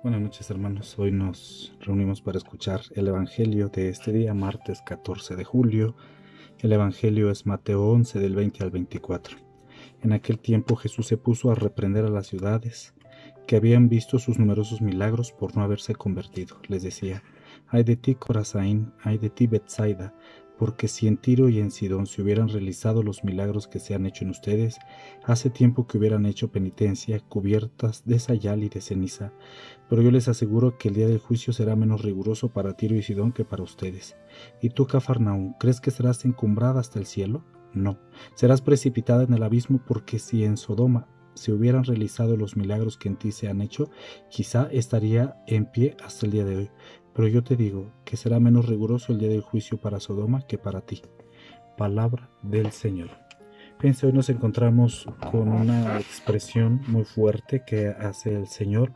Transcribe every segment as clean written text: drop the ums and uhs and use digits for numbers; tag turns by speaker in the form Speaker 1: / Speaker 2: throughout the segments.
Speaker 1: Buenas noches, hermanos. Hoy nos reunimos para escuchar el Evangelio de este día, martes 14 de julio. El Evangelio es Mateo 11, del 20 al 24. En aquel tiempo Jesús se puso a reprender a las ciudades que habían visto sus numerosos milagros por no haberse convertido. Les decía: ay de ti, Corazín, ay de ti, Betsaida, porque si en Tiro y en Sidón se hubieran realizado los milagros que se han hecho en ustedes, hace tiempo que hubieran hecho penitencia, cubiertas de sayal y de ceniza. Pero yo les aseguro que el día del juicio será menos riguroso para Tiro y Sidón que para ustedes. ¿Y tú, Cafarnaúm, crees que serás encumbrada hasta el cielo? No, serás precipitada en el abismo, porque si en Sodoma se hubieran realizado los milagros que en ti se han hecho, quizá estaría en pie hasta el día de hoy. Pero yo te digo que será menos riguroso el día del juicio para Sodoma que para ti. Palabra del Señor. Fíjense, hoy nos encontramos con una expresión muy fuerte que hace el Señor.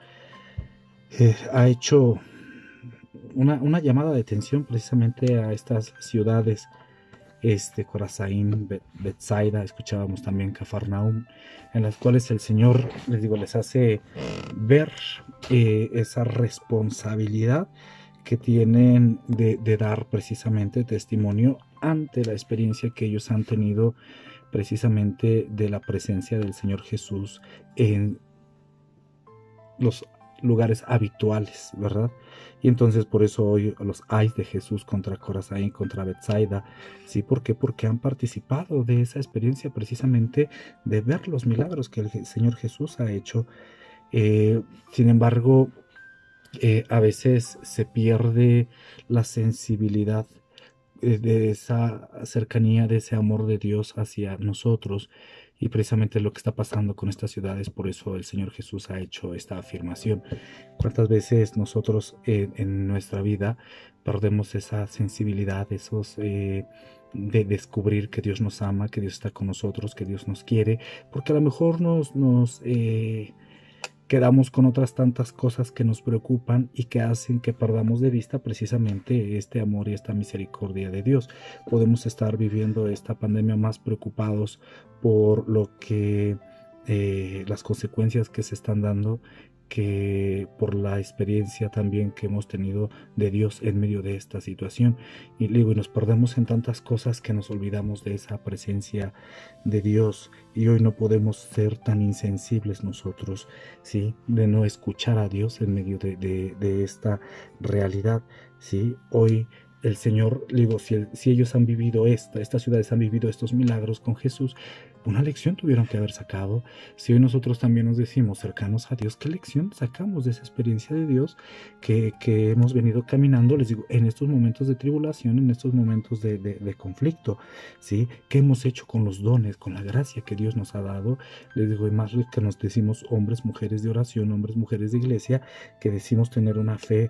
Speaker 1: Ha hecho una llamada de atención precisamente a estas ciudades, Corazín, Betsaida, escuchábamos también Cafarnaúm, en las cuales el Señor, les hace ver esa responsabilidad que tienen de dar precisamente testimonio ante la experiencia que ellos han tenido precisamente de la presencia del Señor Jesús en los lugares habituales, ¿verdad? Y entonces por eso hoy los ayes de Jesús contra Corazín, contra Betsaida. ¿Sí? ¿Por qué? Porque han participado de esa experiencia precisamente de ver los milagros que el Señor Jesús ha hecho. Sin embargo, a veces se pierde la sensibilidad de esa cercanía, de ese amor de Dios hacia nosotros, y precisamente lo que está pasando con estas ciudades. Por eso el Señor Jesús ha hecho esta afirmación. ¿Cuántas veces nosotros en nuestra vida perdemos esa sensibilidad, de descubrir que Dios nos ama, que Dios está con nosotros, que Dios nos quiere? Porque a lo mejor nos quedamos con otras tantas cosas que nos preocupan y que hacen que perdamos de vista precisamente este amor y esta misericordia de Dios. Podemos estar viviendo esta pandemia más preocupados por lo que las consecuencias que se están dando, que por la experiencia también que hemos tenido de Dios en medio de esta situación. Y digo, y nos perdemos en tantas cosas que nos olvidamos de esa presencia de Dios, y hoy no podemos ser tan insensibles nosotros, ¿sí? De no escuchar a Dios en medio de esta realidad, ¿sí? Hoy el Señor, digo, si ellos han vivido estas ciudades han vivido estos milagros con Jesús, una lección tuvieron que haber sacado. Si hoy nosotros también nos decimos cercanos a Dios, ¿qué lección sacamos de esa experiencia de Dios que hemos venido caminando? Les digo, en estos momentos de tribulación, en estos momentos de conflicto, ¿sí? ¿Qué hemos hecho con los dones, con la gracia que Dios nos ha dado? Les digo, y más que nos decimos hombres, mujeres de oración, hombres, mujeres de iglesia, que decimos tener una fe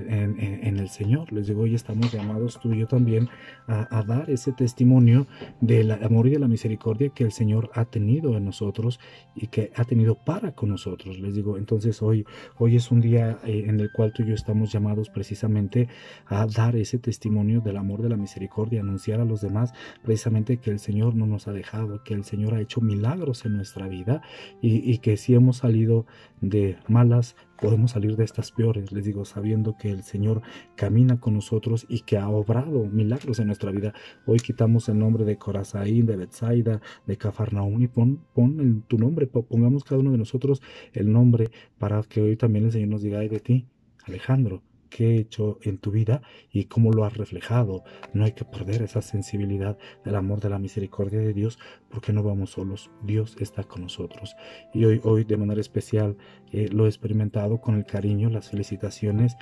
Speaker 1: en el Señor. Les digo, hoy estamos llamados tú y yo también a dar ese testimonio del amor y de la misericordia que el Señor ha tenido en nosotros y que ha tenido para con nosotros. Les digo, entonces hoy es un día en el cual tú y yo estamos llamados precisamente a dar ese testimonio del amor, de la misericordia, anunciar a los demás precisamente que el Señor no nos ha dejado, que el Señor ha hecho milagros en nuestra vida, y que si hemos salido de malas, podemos salir de estas peores. Les digo, sabiendo que el Señor camina con nosotros y que ha obrado milagros en nuestra vida. Hoy quitamos el nombre de Corazín, de Betsaida, de Cafarnaúm, y pon tu nombre, pongamos cada uno de nosotros el nombre, para que hoy también el Señor nos diga: ay de ti, Alejandro, qué he hecho en tu vida y cómo lo has reflejado. No hay que perder esa sensibilidad del amor, de la misericordia de Dios, porque no vamos solos. Dios está con nosotros. Y hoy de manera especial lo he experimentado con el cariño, las felicitaciones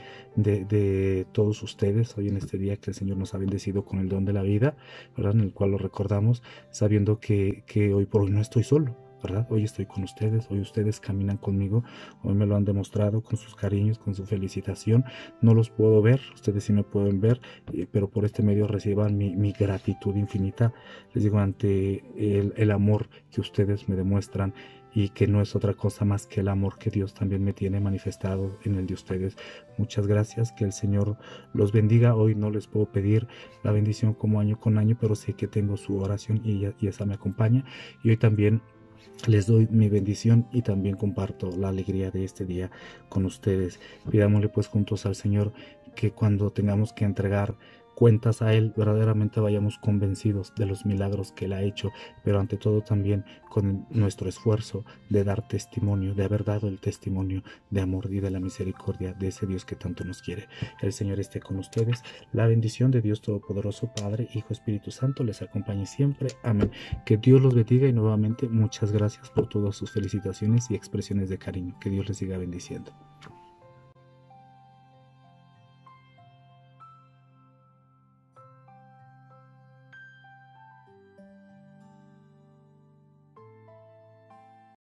Speaker 1: de todos ustedes hoy en este día que el Señor nos ha bendecido con el don de la vida, ¿verdad? En el cual lo recordamos, sabiendo que hoy por hoy no estoy solo, ¿verdad? Hoy estoy con ustedes, hoy ustedes caminan conmigo, hoy me lo han demostrado con sus cariños, con su felicitación. No los puedo ver, ustedes sí me pueden ver, pero por este medio reciban mi gratitud infinita, les digo, ante el amor que ustedes me demuestran, y que no es otra cosa más que el amor que Dios también me tiene manifestado en el de ustedes. Muchas gracias, que el Señor los bendiga. Hoy no les puedo pedir la bendición como año con año, pero sé que tengo su oración y esa me acompaña. Y hoy también Les doy mi bendición y también comparto la alegría de este día con ustedes. Pidámosle pues juntos al Señor que cuando tengamos que entregar cuentas a Él, verdaderamente vayamos convencidos de los milagros que Él ha hecho, pero ante todo también con nuestro esfuerzo de dar testimonio, de haber dado el testimonio de amor y de la misericordia de ese Dios que tanto nos quiere. El Señor esté con ustedes. La bendición de Dios Todopoderoso, Padre, Hijo, Espíritu Santo, les acompañe siempre. Amén. Que Dios los bendiga y nuevamente muchas gracias por todas sus felicitaciones y expresiones de cariño. Que Dios les siga bendiciendo.